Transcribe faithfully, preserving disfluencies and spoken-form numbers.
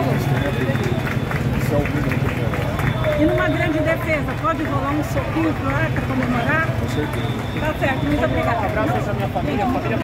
E numa grande defesa, pode rolar um soquinho pro ar para comemorar? Com certeza. Tá certo, muito obrigada. Um abraço à minha família. família